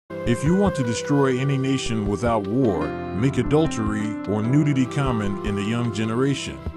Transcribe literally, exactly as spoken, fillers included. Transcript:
If you want to destroy any nation without war, make adultery or nudity common in the young generation.